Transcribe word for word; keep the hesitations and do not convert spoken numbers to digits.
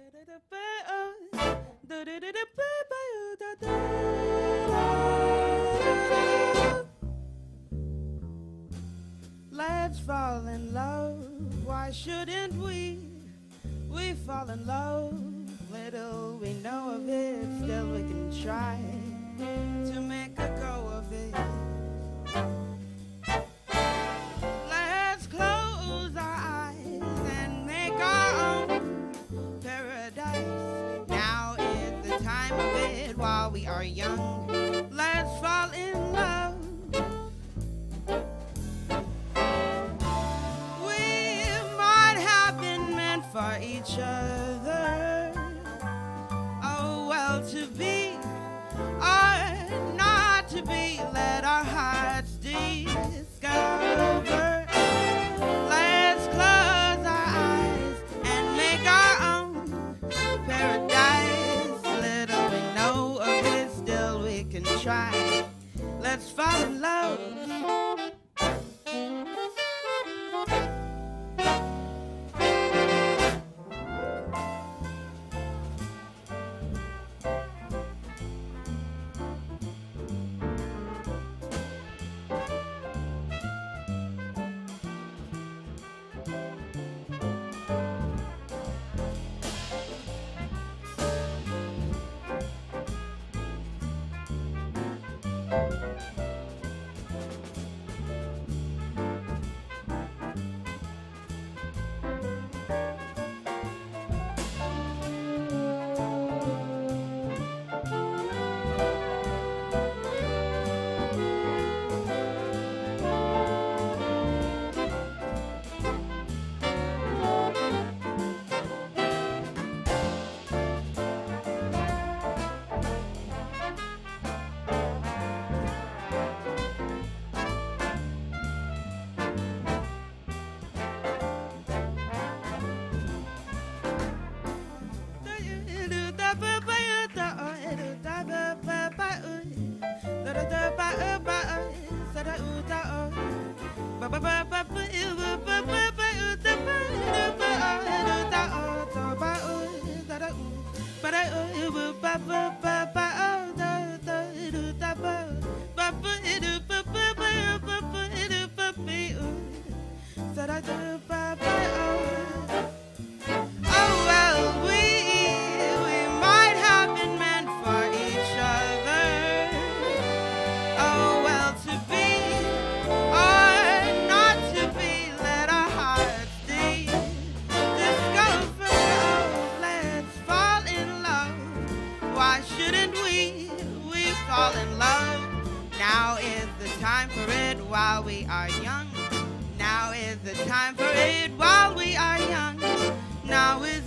Let's fall in love. Why shouldn't we? We fall in love. Little we know of it, still we can try to make a go of it. Let's close our eyes and make our own paradise. Now is the time of it while we are young. Let's fall in love. We might have been meant for each other. Oh, well, to be or not to be, let our hearts discover. Let's close our eyes and make our own paradise. Little we know of it, still we can try. Let's fall in love. Why shouldn't we? We fall in love. Now is the time for it while we are young. Now is the time for it while we are young. Now is